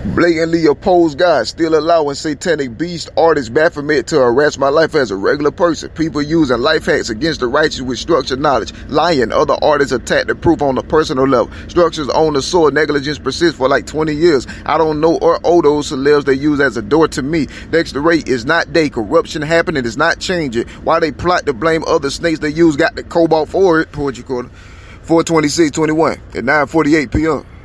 Blatantly oppose God, still allowing satanic beast artists Baphomet to harass my life as a regular person. People using life hacks against the righteous with structured knowledge. Lying, other artists attack the proof on a personal level. Structures on the soil, negligence persists for like 20 years. I don't know or owe those celebs they use as a door to me. Dexsta rate is not day. Corruption happening is not changing. Why they plot to blame other snakes they use got the cobalt for it. Poetry Corner. 4/26/21 at 9:48 p.m.